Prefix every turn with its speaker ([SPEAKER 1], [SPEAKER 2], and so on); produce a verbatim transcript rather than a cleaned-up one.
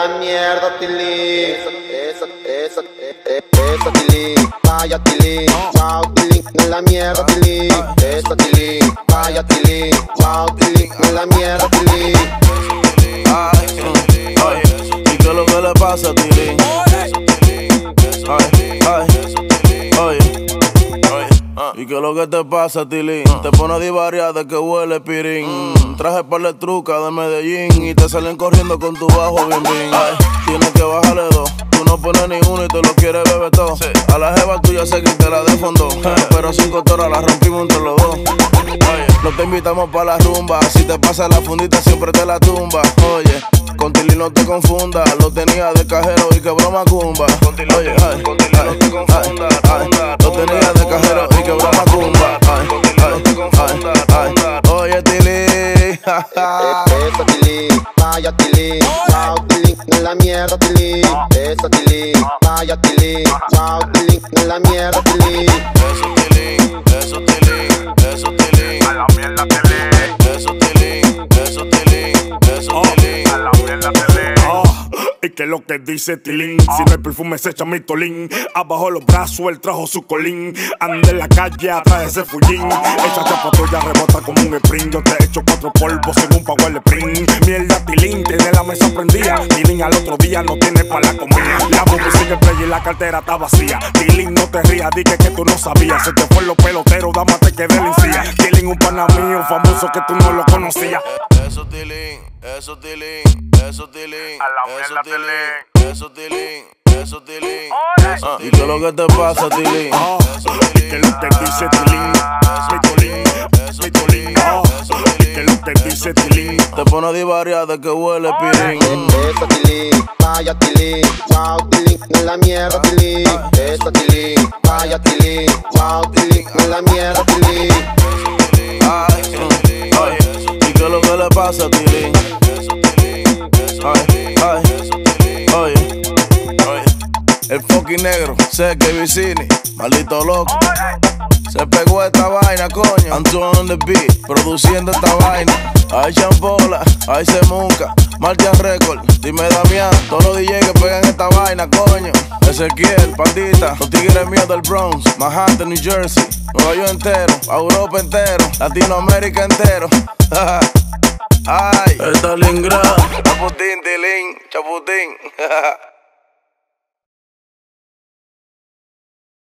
[SPEAKER 1] la mierda, Tilín. Esa, esa, esa, esa, Tilín. Vaya, Tilín. Wow, Tilín, en la mierda, Tilín. Esa, Tilín. Vaya, Tilín. Wow, Tilín, en la mierda, Tilín.
[SPEAKER 2] Ay, oye, ¿y qué es lo que le pasa a Tilín? Ay, ay, oye, oye, ¿y qué es lo que te pasa, Tilín? Te pones divariada de que huele pirín. Traje par de trucas de Medellín y te salen corriendo con tu bajo bien bien. Ay, tienes que bajarle dos. Tú no pones ni uno y te lo quieres beber todo. A la jeva tuya sé que te la de fondo, pero cinco toras la rompimos entre los dos. Oye, no te invitamos pa' la rumba. Si te pasa la fundita siempre te la tumba. Oye, con Tilín no te confundas. Lo tenía de cajero y quebró macumba. Oye, ay, con Tilín no te confundas. Lo tenía de cajero y quebró macumba. Ay, ay, ay, ay. Oye, Tilín.
[SPEAKER 1] Esa, Tilín. Vaya, Tilín. Wow, Tilín, en la mierda, Tilín. Esa, Tilín. Vaya, Tilín. Wow, Tilín, en la mierda, Tilín.
[SPEAKER 2] Eso, Tilín. Eso, Tilín. Eso, Tilín.
[SPEAKER 3] A la mierda, Tilín.
[SPEAKER 2] Eso, Tilín. Eso, Tilín. Eso, Tilín.
[SPEAKER 3] A la mierda, Tilín. Oh, ¿y qué es lo que dice Tilín? Si no hay perfume se echa mi tolín. Abajo los brazos él trajo su colín. Anda en la calle atrás de ese fullín. Esa chapa tuya rebota como un sprint. Yo te echo cuatro polvos en un power sprint. Mierda, Tilín, tiene la mesa prendida. Tilín al otro día no tiene para la comida. La bomba sigue play y la cartera está vacía. Tilín, no te rías, dije que tú no sabías. Se te fue los peloteros, dama te quedé en encía. Tilín, un pana mío famoso que tú no lo conocías.
[SPEAKER 2] Eso, Tilín. Eso, Tilín. Eso, Tilín.
[SPEAKER 3] A la
[SPEAKER 2] Eso,
[SPEAKER 3] mierda,
[SPEAKER 2] Tilín. Eso, Tilín. Eso, Tilín. Ah, ¿y qué es lo que te pasa, Tilín?
[SPEAKER 3] Oh, ¿y qué es lo que dice Tilín? Mi Tilín, mi Tilín. Oh, ¿y qué es lo que dice Tilín?
[SPEAKER 2] Te pones divariada de que huele pirín.
[SPEAKER 1] Esa, Tilín. Vaya, Tilín. Wow, Tilín, en la mierda, Tilín. Esa, Tilín. Vaya, Tilín. Wow, Tilín, en la mierda, Tilín.
[SPEAKER 2] Ay, oye, ¿y qué es lo que le pasa a Tilín? Ay, ay, oye, oye, el fucking negro, sé que Vicini, maldito loco. Se pegó esta vaina, coño. Antoine on the beat, produciendo esta vaina. Hay champola, hay semunca, Martian Record, dime Damián. Todos los D J que pegan esta vaina, coño. Ezequiel, Pandita, los tigres míos del Bronx, Manhattan, New Jersey, Nueva York entero, Europa entero, Latinoamérica entero. Ay, Stalingrad, Chaputín, Tilín, Chaputín.